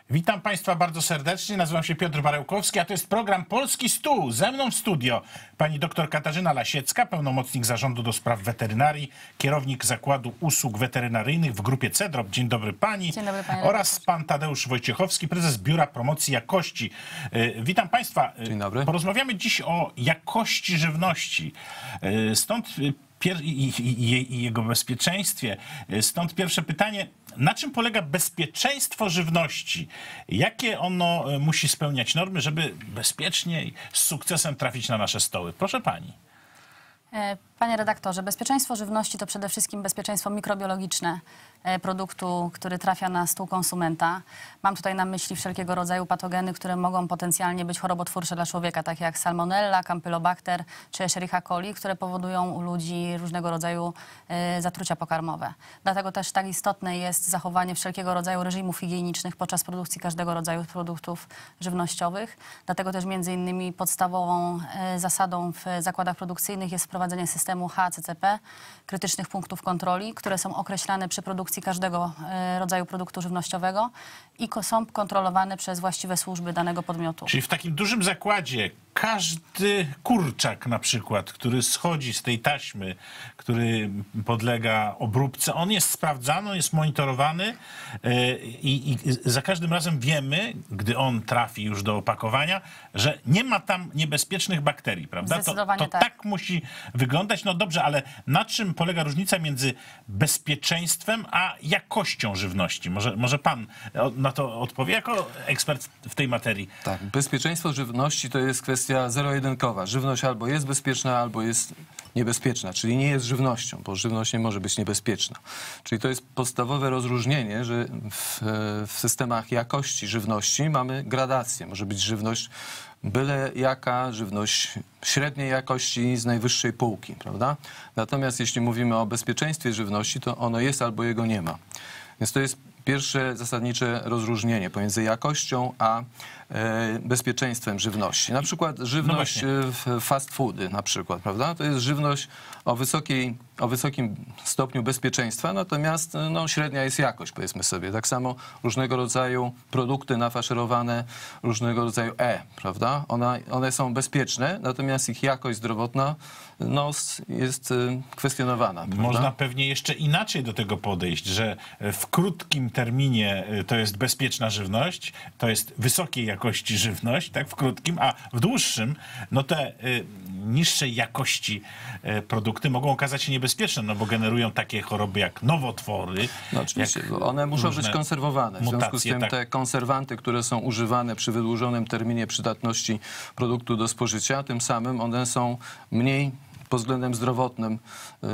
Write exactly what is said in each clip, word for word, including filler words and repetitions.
Witam Państwa bardzo serdecznie, nazywam się Piotr Barełkowski, a to jest program Polski Stół. Ze mną w studio pani dr Katarzyna Lasiecka, pełnomocnik Zarządu do Spraw Weterynarii, kierownik Zakładu Usług Weterynaryjnych w grupie Cedrop. Dzień dobry pani. Dzień dobry panie. Oraz pan Tadeusz Wojciechowski, prezes Biura Promocji Jakości. Witam Państwa. Dzień dobry. Porozmawiamy dziś o jakości żywności. Stąd i, i, i jego bezpieczeństwie. Stąd pierwsze pytanie. Na czym polega bezpieczeństwo żywności? Jakie ono musi spełniać normy, żeby bezpiecznie i z sukcesem trafić na nasze stoły? Proszę pani. Panie redaktorze, bezpieczeństwo żywności to przede wszystkim bezpieczeństwo mikrobiologiczne produktu, który trafia na stół konsumenta. Mam tutaj na myśli wszelkiego rodzaju patogeny, które mogą potencjalnie być chorobotwórcze dla człowieka, tak jak salmonella, campylobacter czy Escherichia coli, które powodują u ludzi różnego rodzaju zatrucia pokarmowe. Dlatego też tak istotne jest zachowanie wszelkiego rodzaju reżimów higienicznych podczas produkcji każdego rodzaju produktów żywnościowych. Dlatego też między innymi podstawową zasadą w zakładach produkcyjnych jest wprowadzenie systemu H A C C P, krytycznych punktów kontroli, które są określane przy produkcji każdego rodzaju produktu żywnościowego i są kontrolowane przez właściwe służby danego podmiotu. Czyli w takim dużym zakładzie każdy kurczak na przykład, który schodzi z tej taśmy, który podlega obróbce, on jest sprawdzany, on jest monitorowany i, i za każdym razem wiemy, gdy on trafi już do opakowania, że nie ma tam niebezpiecznych bakterii, prawda? Zdecydowanie to to tak. tak musi wyglądać. No dobrze, ale na czym polega różnica między bezpieczeństwem a jakością żywności? Może, może pan na to odpowie jako ekspert w tej materii? Tak, bezpieczeństwo żywności to jest kwestia zero-jedynkowa. Żywność albo jest bezpieczna, albo jest niebezpieczna, czyli nie jest żywnością, bo żywność nie może być niebezpieczna. Czyli to jest podstawowe rozróżnienie, że w, w systemach jakości żywności mamy gradację. Może być żywność byle jaka, żywność średniej jakości z najwyższej półki, prawda? Natomiast jeśli mówimy o bezpieczeństwie żywności, to ono jest albo jego nie ma. Więc to jest pierwsze zasadnicze rozróżnienie pomiędzy jakością a e, bezpieczeństwem żywności. Na przykład żywność no fast foody, na przykład, prawda? To jest żywność o, wysokiej, o wysokim stopniu bezpieczeństwa, natomiast no, średnia jest jakość, powiedzmy sobie. Tak samo różnego rodzaju produkty nafaszerowane, różnego rodzaju E, prawda? Ona, one są bezpieczne, natomiast ich jakość zdrowotna no, jest kwestionowana. Prawda? Można pewnie jeszcze inaczej do tego podejść, że w krótkim terminie to jest bezpieczna żywność, to jest wysokiej jakości żywność, tak, w krótkim, a w dłuższym, no te y, niższej jakości y, produkty mogą okazać się niebezpieczne, no bo generują takie choroby jak nowotwory. No oczywiście, one muszą być konserwowane. W mutacje, związku z tym tak. te konserwanty, które są używane przy wydłużonym terminie przydatności produktu do spożycia, tym samym one są mniej pod względem zdrowotnym yy,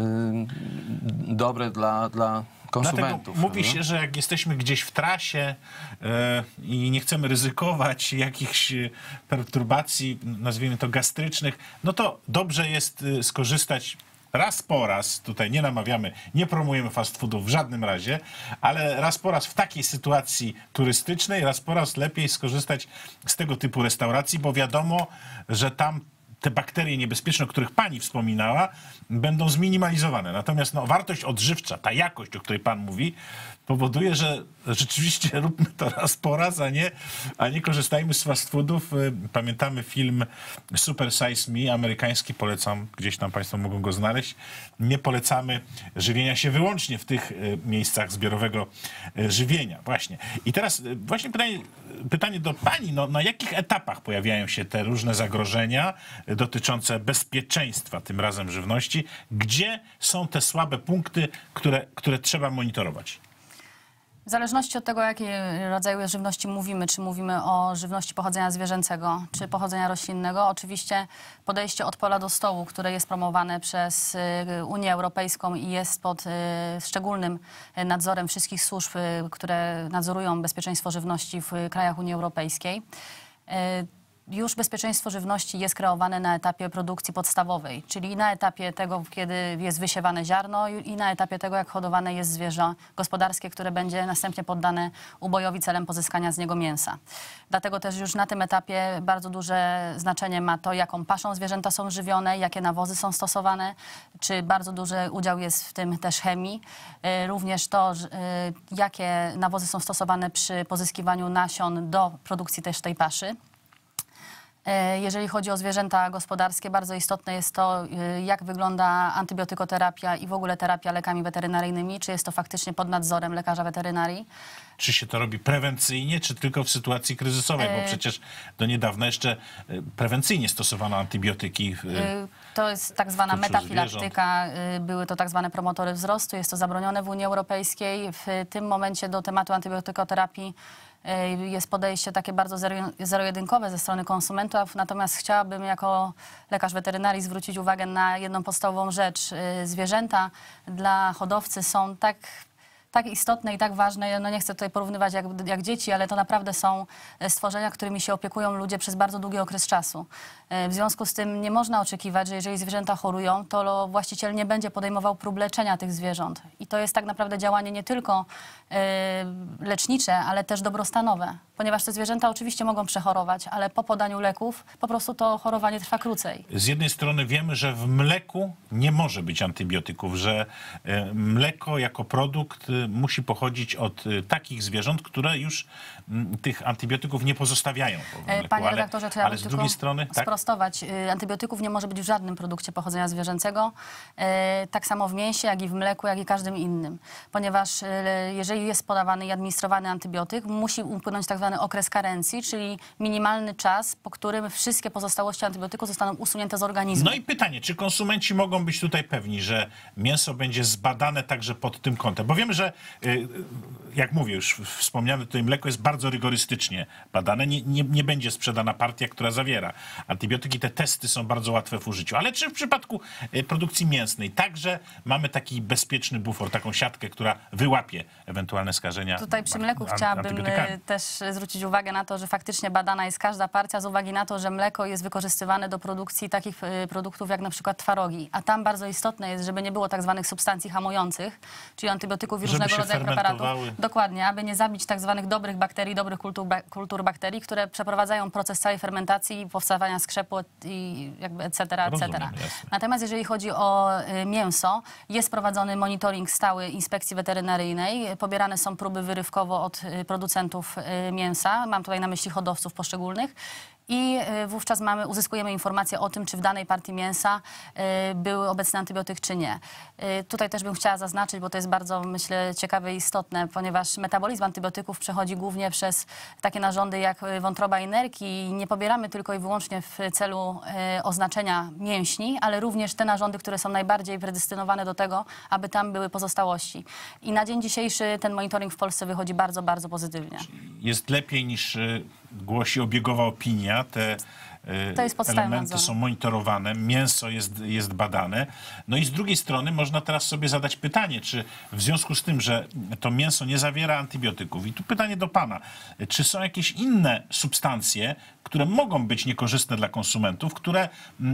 dobre dla, dla konsumentów. Dlatego mówi się, że jak jesteśmy gdzieś w trasie e, i nie chcemy ryzykować jakichś perturbacji, nazwijmy to gastrycznych, no to dobrze jest skorzystać raz po raz, tutaj nie namawiamy, nie promujemy fast foodów w żadnym razie, ale raz po raz w takiej sytuacji turystycznej, raz po raz lepiej skorzystać z tego typu restauracji, bo wiadomo, że tam te bakterie niebezpieczne, o których pani wspominała, będą zminimalizowane. Natomiast no, wartość odżywcza, ta jakość, o której pan mówi, powoduje, że rzeczywiście róbmy to raz po raz, a nie, a nie korzystajmy z fast foodów. Pamiętamy film Super Size Me, amerykański, polecam, gdzieś tam państwo mogą go znaleźć. Nie polecamy żywienia się wyłącznie w tych miejscach zbiorowego żywienia. Właśnie. I teraz właśnie pytanie, pytanie do pani, no, na jakich etapach pojawiają się te różne zagrożenia dotyczące bezpieczeństwa, tym razem żywności? Gdzie są te słabe punkty, które, które trzeba monitorować? W zależności od tego, o jakiej rodzaju żywności mówimy, czy mówimy o żywności pochodzenia zwierzęcego, czy pochodzenia roślinnego, oczywiście podejście od pola do stołu, które jest promowane przez Unię Europejską i jest pod szczególnym nadzorem wszystkich służb, które nadzorują bezpieczeństwo żywności w krajach Unii Europejskiej. już bezpieczeństwo żywności jest kreowane na etapie produkcji podstawowej, czyli na etapie tego, kiedy jest wysiewane ziarno i na etapie tego, jak hodowane jest zwierzę gospodarskie, które będzie następnie poddane ubojowi celem pozyskania z niego mięsa. Dlatego też już na tym etapie bardzo duże znaczenie ma to, jaką paszą zwierzęta są żywione, jakie nawozy są stosowane, czy bardzo duży udział jest w tym też chemii. Również to, jakie nawozy są stosowane przy pozyskiwaniu nasion do produkcji też tej paszy. Jeżeli chodzi o zwierzęta gospodarskie, bardzo istotne jest to, jak wygląda antybiotykoterapia i w ogóle terapia lekami weterynaryjnymi, czy jest to faktycznie pod nadzorem lekarza weterynarii. Czy się to robi prewencyjnie, czy tylko w sytuacji kryzysowej? Bo przecież do niedawna jeszcze prewencyjnie stosowano antybiotyki. To jest tak zwana metafilaktyka, były to tak zwane promotory wzrostu, jest to zabronione w Unii Europejskiej. W tym momencie do tematu antybiotykoterapii jest podejście takie bardzo zero-jedynkowe ze strony konsumentów, natomiast chciałabym jako lekarz weterynarii zwrócić uwagę na jedną podstawową rzecz. Zwierzęta dla hodowcy są tak tak istotne i tak ważne, no nie chcę tutaj porównywać jak, jak dzieci, ale to naprawdę są stworzenia, którymi się opiekują ludzie przez bardzo długi okres czasu. W związku z tym nie można oczekiwać, że jeżeli zwierzęta chorują, to właściciel nie będzie podejmował prób leczenia tych zwierząt. I to jest tak naprawdę działanie nie tylko y, lecznicze, ale też dobrostanowe. Ponieważ te zwierzęta oczywiście mogą przechorować, ale po podaniu leków po prostu to chorowanie trwa krócej. Z jednej strony wiemy, że w mleku nie może być antybiotyków, że y, mleko jako produkt y, musi pochodzić od y, takich zwierząt, które już y, tych antybiotyków nie pozostawiają. Mleku, Panie ale, redaktorze, to ja ale z drugiej strony tak? sprostować. Antybiotyków nie może być w żadnym produkcie pochodzenia zwierzęcego. Tak samo w mięsie, jak i w mleku, jak i każdym innym. Ponieważ jeżeli jest podawany i administrowany antybiotyk, musi upłynąć tak zwany okres karencji, czyli minimalny czas, po którym wszystkie pozostałości antybiotyku zostaną usunięte z organizmu. No i pytanie, czy konsumenci mogą być tutaj pewni, że mięso będzie zbadane także pod tym kątem? Bo wiemy, że jak mówię, już wspomniane tutaj mleko jest bardzo rygorystycznie badane. Nie, nie, nie będzie sprzedana partia, która zawiera antybiotyki. Te testy są bardzo łatwe w użyciu. Ale czy w przypadku produkcji mięsnej także mamy taki bezpieczny bufor, taką siatkę, która wyłapie ewentualne skażenia? Tutaj przy mleku chciałabym też zwrócić uwagę na to, że faktycznie badana jest każda partia z uwagi na to, że mleko jest wykorzystywane do produkcji takich produktów jak na przykład twarogi. A tam bardzo istotne jest, żeby nie było tak zwanych substancji hamujących, czyli antybiotyków i żeby różnego rodzaju preparatów. Dokładnie. Dokładnie, aby nie zabić tak zwanych dobrych bakterii, dobrych kultur, kultur bakterii, które przeprowadzają proces całej fermentacji, powstawania skrzepu i jakby et cetera, et cetera. Natomiast jeżeli chodzi o y, mięso, jest prowadzony monitoring stały inspekcji weterynaryjnej. Pobierane są próby wyrywkowo od y, producentów y, mięsa. Mam tutaj na myśli hodowców poszczególnych. I wówczas mamy, uzyskujemy informację o tym, czy w danej partii mięsa y, był obecny antybiotyk, czy nie. Y, tutaj też bym chciała zaznaczyć, bo to jest bardzo, myślę, ciekawe i istotne, ponieważ metabolizm antybiotyków przechodzi głównie przez takie narządy jak wątroba i nerki i nie pobieramy tylko i wyłącznie w celu y, oznaczenia mięśni, ale również te narządy, które są najbardziej predestynowane do tego, aby tam były pozostałości. I na dzień dzisiejszy ten monitoring w Polsce wychodzi bardzo, bardzo pozytywnie. Jest lepiej niż y, głosi obiegowa opinia. Te to jest elementy nadzoru. są monitorowane, mięso jest, jest badane. No i z drugiej strony można teraz sobie zadać pytanie, czy w związku z tym, że to mięso nie zawiera antybiotyków, i tu pytanie do pana, czy są jakieś inne substancje, które mogą być niekorzystne dla konsumentów, które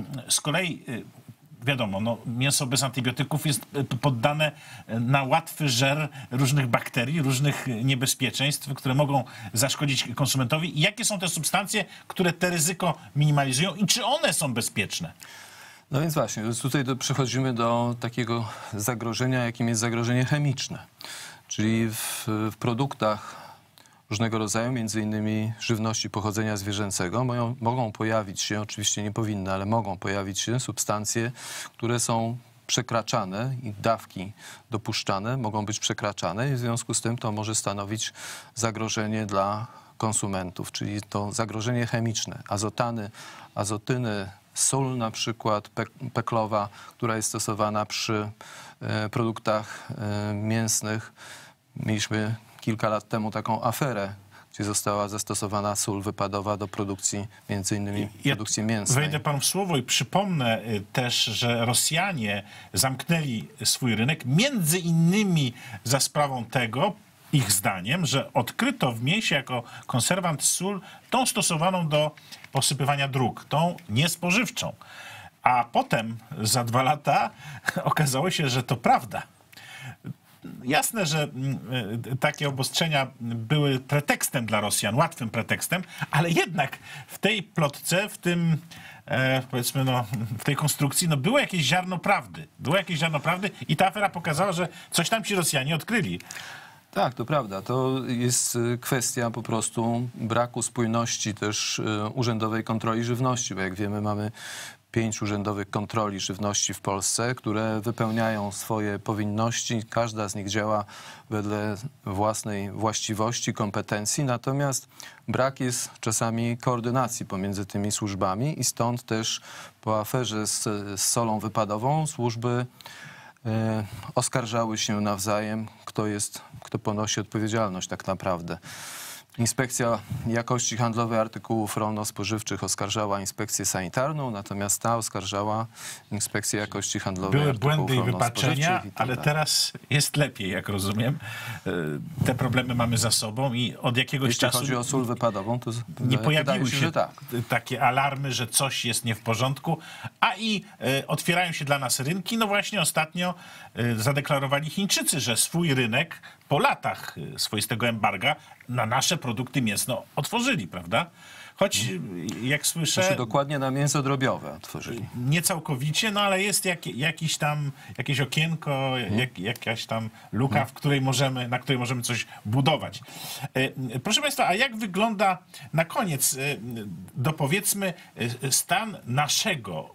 z kolei wiadomo, no, mięso bez antybiotyków jest poddane na łatwy żer różnych bakterii, różnych niebezpieczeństw, które mogą zaszkodzić konsumentowi. I jakie są te substancje, które te ryzyko minimalizują i czy one są bezpieczne? No więc właśnie, tutaj do, przechodzimy do takiego zagrożenia, jakim jest zagrożenie chemiczne. Czyli w, w produktach różnego rodzaju, między innymi żywności pochodzenia zwierzęcego, mogą, mogą pojawić się, oczywiście nie powinny, ale mogą pojawić się substancje, które są przekraczane i dawki dopuszczane mogą być przekraczane i w związku z tym to może stanowić zagrożenie dla konsumentów, czyli to zagrożenie chemiczne, azotany, azotyny, sól na przykład pe- peklowa, która jest stosowana przy e, produktach e, mięsnych. Mieliśmy kilka lat temu taką aferę, gdzie została zastosowana sól wypadowa do produkcji, między innymi ja produkcji mięsnej. Wejdę panu w słowo i przypomnę też, że Rosjanie zamknęli swój rynek, między innymi za sprawą tego, ich zdaniem, że odkryto w mięsie jako konserwant sól tą stosowaną do posypywania dróg, tą niespożywczą. A potem za dwa lata okazało się, że to prawda. Jasne, że takie obostrzenia były pretekstem dla Rosjan, łatwym pretekstem, ale jednak w tej plotce, w tym e, powiedzmy no, w tej konstrukcji, no było jakieś ziarno prawdy. Było jakieś ziarno prawdy i ta afera pokazała, że coś tam ci Rosjanie odkryli. Tak, to prawda. To jest y, kwestia po prostu braku spójności też y, urzędowej kontroli żywności, bo jak wiemy mamy pięć urzędowych kontroli żywności w Polsce, które wypełniają swoje powinności. Każda z nich działa wedle własnej właściwości, kompetencji, natomiast brak jest czasami koordynacji pomiędzy tymi służbami i stąd też po aferze z, z solą wypadową służby e, oskarżały się nawzajem, kto jest, kto ponosi odpowiedzialność tak naprawdę. Inspekcja Jakości Handlowej Artykułów Rolno-Spożywczych oskarżała Inspekcję Sanitarną, natomiast ta oskarżała Inspekcję Jakości Handlowej Były Artykułów błędy i wypaczenia, Rolno-Spożywczych. ale teraz jest lepiej, jak rozumiem. Te problemy mamy za sobą i od jakiegoś Jeśli czasu chodzi o sól wypadową, to nie pojawiły się, się, że tak. takie alarmy, że coś jest nie w porządku, a i e, otwierają się dla nas rynki. No właśnie ostatnio e, zadeklarowali Chińczycy, że swój rynek po latach e, swoistego embarga na nasze produkty mięsne otworzyli, prawda? Choć jak słyszę... Znaczy dokładnie na mięso drobiowe otworzyli. Nie całkowicie, no ale jest jak, jakiś tam, jakieś okienko, jak, jakaś tam luka, w której możemy, na której możemy coś budować. E, Proszę Państwa, a jak wygląda na koniec, e, dopowiedzmy, e, stan naszego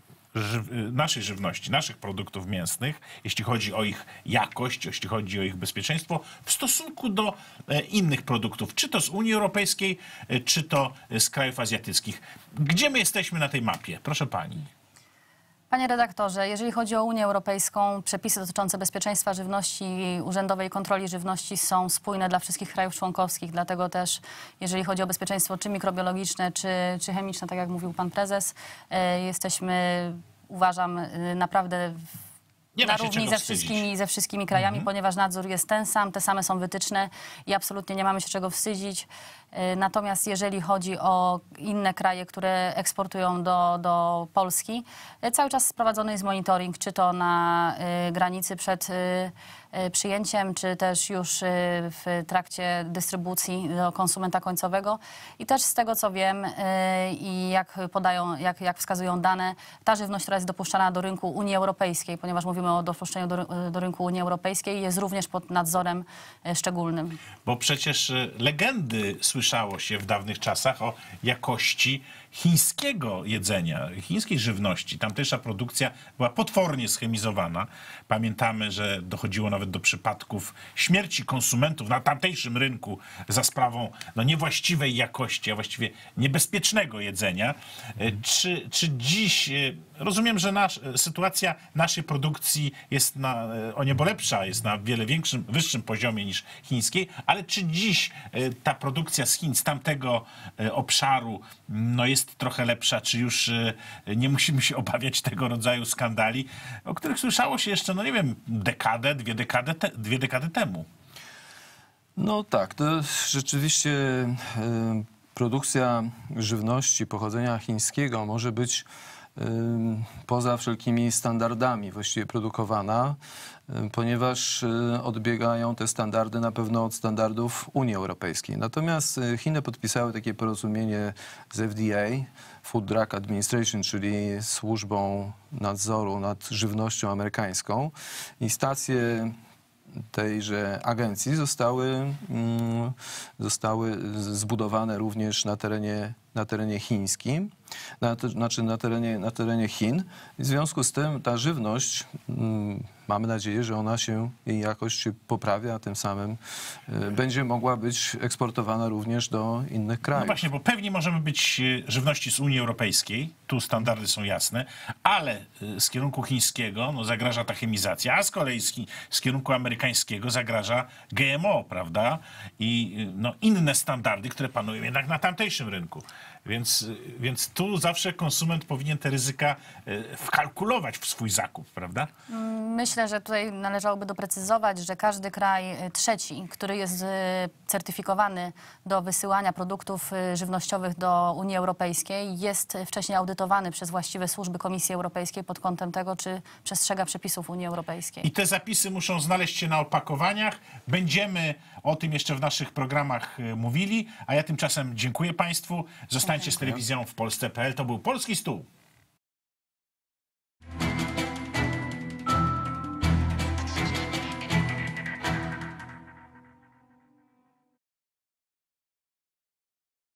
ży- naszej żywności, naszych produktów mięsnych, jeśli chodzi o ich jakość, jeśli chodzi o ich bezpieczeństwo, w stosunku do e, innych produktów, czy to z Unii Europejskiej, e, czy to z krajów azjatyckich. Gdzie my jesteśmy na tej mapie? Proszę pani. Panie redaktorze, jeżeli chodzi o Unię Europejską, przepisy dotyczące bezpieczeństwa żywności i urzędowej kontroli żywności są spójne dla wszystkich krajów członkowskich, dlatego też jeżeli chodzi o bezpieczeństwo czy mikrobiologiczne, czy, czy chemiczne, tak jak mówił pan prezes, e, jesteśmy, uważam, e, naprawdę w Nie ma na się równi czego ze wstydzić. wszystkimi, ze wszystkimi krajami, Mhm. ponieważ nadzór jest ten sam, te same są wytyczne i absolutnie nie mamy się czego wstydzić. Y, Natomiast jeżeli chodzi o inne kraje, które eksportują do, do Polski, y, cały czas sprowadzony jest monitoring, czy to na y, granicy przed y, y, przyjęciem, czy też już y, w trakcie dystrybucji do konsumenta końcowego. I też z tego, co wiem y, i jak podają, jak, jak wskazują dane, ta żywność, która jest dopuszczana do rynku Unii Europejskiej, ponieważ mówimy o dopuszczeniu do, ry- do rynku Unii Europejskiej, jest również pod nadzorem y, szczególnym. Bo przecież e, legendy słyszało się w dawnych czasach o jakości chińskiego jedzenia, chińskiej żywności. Tamtejsza produkcja była potwornie schemizowana. Pamiętamy, że dochodziło nawet do przypadków śmierci konsumentów na tamtejszym rynku za sprawą no, niewłaściwej jakości, a właściwie niebezpiecznego jedzenia. E, Czy, czy dziś, e, rozumiem, że nasz, e, sytuacja naszej produkcji jest na, e, o niebo lepsza, jest na wiele większym, wyższym poziomie niż chińskiej, ale czy dziś e, ta produkcja z Chin, z tamtego e, obszaru, no jest trochę lepsza, czy już e, nie musimy się obawiać tego rodzaju skandali, o których słyszało się jeszcze, no nie wiem, dekadę, dwie dekady, te, dwie dekady temu? No tak, to rzeczywiście e, produkcja żywności pochodzenia chińskiego może być e, poza wszelkimi standardami właściwie produkowana, e, ponieważ e, odbiegają te standardy na pewno od standardów Unii Europejskiej. Natomiast e, Chiny podpisały takie porozumienie z F D A, Food Drug Administration, czyli służbą nadzoru nad żywnością amerykańską i stacje tejże agencji zostały, mm, zostały z- zbudowane również na terenie, na terenie chińskim, na, te, znaczy na terenie, na terenie Chin. I w związku z tym ta żywność, mm, mamy nadzieję, że ona się, jej jakość się poprawia, a tym samym y, będzie mogła być eksportowana również do innych No krajów. właśnie, bo pewnie możemy być e, żywności z Unii Europejskiej, tu standardy są jasne, ale e, z kierunku chińskiego no, zagraża ta chemizacja, a z kolei z, chi- z kierunku amerykańskiego zagraża G M O, prawda? I e, no, inne standardy, które panują jednak na tamtejszym rynku. Więc, więc tu zawsze konsument powinien te ryzyka e, wkalkulować w swój zakup, prawda? Myślę, że tutaj należałoby doprecyzować, że każdy kraj y, trzeci, który jest y, certyfikowany do wysyłania produktów y, żywnościowych do Unii Europejskiej, jest wcześniej audytowany przez właściwe służby Komisji Europejskiej pod kątem tego, czy przestrzega przepisów Unii Europejskiej. I te zapisy muszą znaleźć się na opakowaniach. Będziemy o tym jeszcze w naszych programach e, mówili, a ja tymczasem dziękuję Państwu. Zostańcie z telewizją w Polsce kropka p l. To był Polski Stół.